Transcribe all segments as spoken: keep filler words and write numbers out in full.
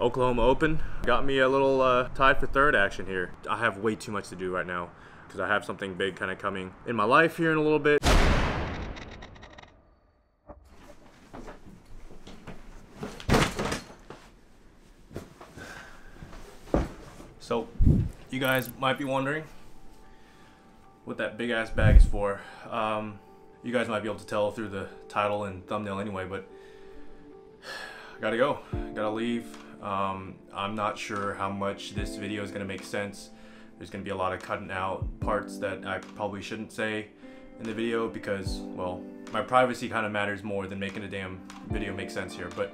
Oklahoma Open got me a little uh, tied for third action here. I have way too much to do right now because I have something big kind of coming in my life here in a little bit. So, you guys might be wondering what that big ass bag is for. Um, you guys might be able to tell through the title and thumbnail anyway, but I gotta go, gotta leave. Um, I'm not sure how much this video is gonna make sense. There's gonna be a lot of cutting out parts that I probably shouldn't say in the video because, well, my privacy kind of matters more than making a damn video make sense here. But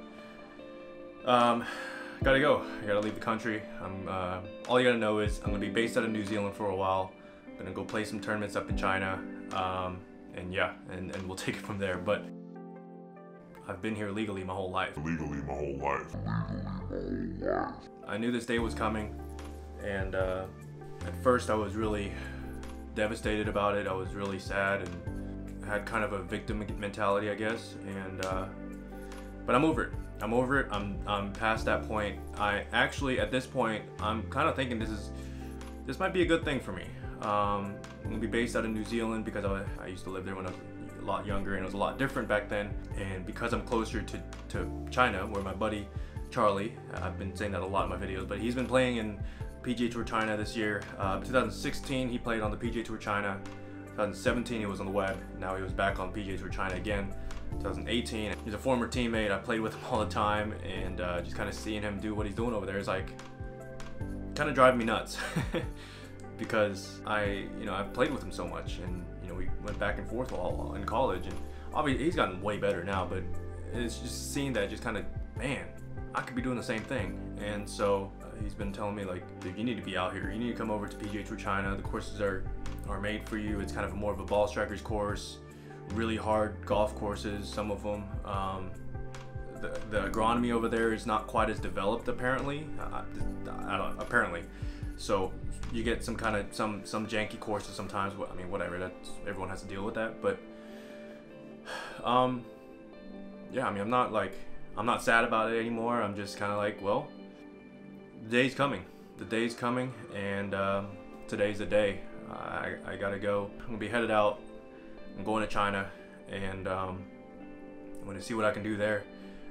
um, gotta go. I gotta leave the country. I'm, uh, all you gotta know is I'm gonna be based out of New Zealand for a while. I'm gonna go play some tournaments up in China, um, and yeah, and, and we'll take it from there. But I've been here legally my whole life. Legally my whole life. Legally my whole life. I knew this day was coming, and uh, at first I was really devastated about it. I was really sad and had kind of a victim mentality, I guess. And uh, but I'm over it. I'm over it. I'm I'm past that point. I actually, at this point, I'm kind of thinking this is this might be a good thing for me. Um, I'm gonna be based out of New Zealand because I, I used to live there when I was a lot younger and it was a lot different back then. And because I'm closer to to China, where my buddy Charlie, I've been saying that a lot in my videos, but he's been playing in P G A Tour China this year. Uh, two thousand sixteen, he played on the P G A Tour China. two thousand seventeen, he was on the web. Now he was back on P G A Tour China again. two thousand eighteen, he's a former teammate. I played with him all the time, and uh, just kind of seeing him do what he's doing over there is like kind of driving me nuts because I, you know, I've played with him so much, and you know, we went back and forth all in college, and obviously he's gotten way better now, but it's just seeing that just kind of, man, I could be doing the same thing. And so uh, he's been telling me like, dude, you need to be out here. You need to come over to P G A Tour China. The courses are are made for you. It's kind of more of a ball strikers course, really hard golf courses, some of them. Um, the, the agronomy over there is not quite as developed apparently. Uh, I don't apparently. So you get some kind of some some janky courses sometimes. I mean, whatever. That's, everyone has to deal with that. But um, yeah, I mean, I'm not like. I'm not sad about it anymore. I'm just kind of like, well, the day's coming. The day's coming, and um, today's the day. I, I gotta go. I'm gonna be headed out. I'm going to China, and um, I'm gonna see what I can do there.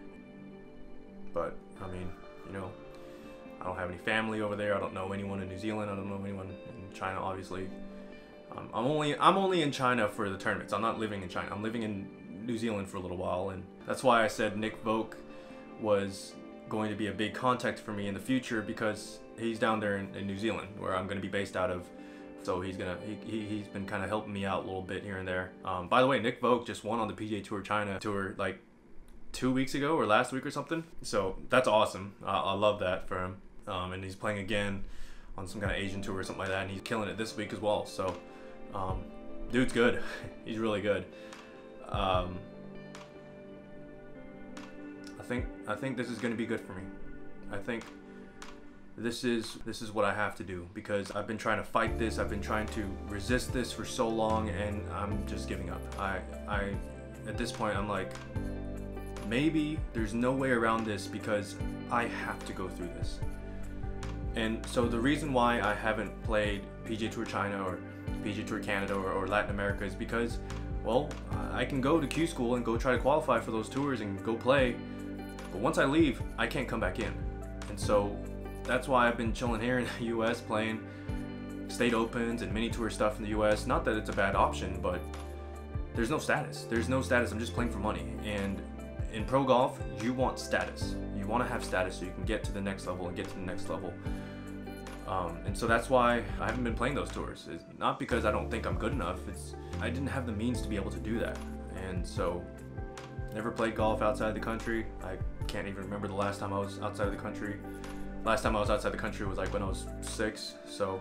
But I mean, you know, I don't have any family over there. I don't know anyone in New Zealand. I don't know anyone in China, obviously. Um, I'm only I'm only in China for the tournaments. I'm not living in China. I'm living in New Zealand for a little while, and that's why I said Nick Voke was going to be a big contact for me in the future, because he's down there in, in New Zealand where I'm going to be based out of. So he's gonna he, he, he's been kind of helping me out a little bit here and there. Um, by the way, Nick Voke just won on the P G A Tour China tour like two weeks ago or last week or something, so that's awesome. uh, I love that for him. Um, and he's playing again on some kind of Asian tour or something like that, and he's killing it this week as well. So um, dude's good. He's really good. Um, I think I think this is going to be good for me. I think this is this is what I have to do, because I've been trying to fight this. I've been trying to resist this for so long, and I'm just giving up. I I at this point I'm like, maybe there's no way around this, because I have to go through this. And so the reason why I haven't played P G A Tour China or P G A Tour Canada or, or Latin America is because, well, I can go to Q school and go try to qualify for those tours and go play, but once I leave, I can't come back in. And so that's why I've been chilling here in the U S playing state opens and mini tour stuff in the U S. Not that it's a bad option, but there's no status. There's no status. I'm just playing for money. And in pro golf, you want status. You want to have status so you can get to the next level and get to the next level. Um, and so that's why I haven't been playing those tours. It's not because I don't think I'm good enough. It's I didn't have the means to be able to do that. And so never played golf outside the country. I can't even remember the last time I was outside of the country. Last time I was outside the country was like when I was six. So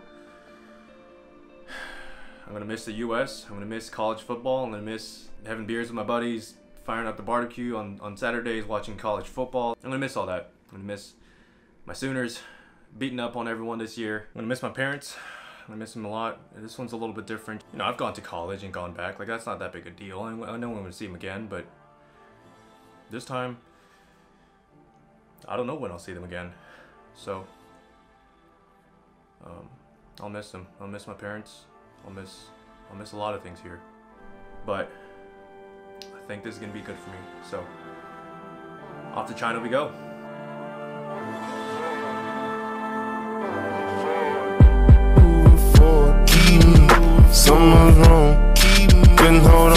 I'm gonna miss the U S. I'm gonna miss college football. I'm gonna miss having beers with my buddies, firing up the barbecue on, on Saturdays, watching college football. I'm gonna miss all that. I'm gonna miss my Sooners beating up on everyone this year. I'm gonna miss my parents. I'm gonna miss them a lot. This one's a little bit different. You know, I've gone to college and gone back. Like, that's not that big a deal. I know I'm gonna see them again, but this time, I don't know when I'll see them again. So, um, I'll miss them. I'll miss my parents. I'll miss, I'll miss a lot of things here. But I think this is gonna be good for me. So, off to China we go. Something's wrong, couldn't hold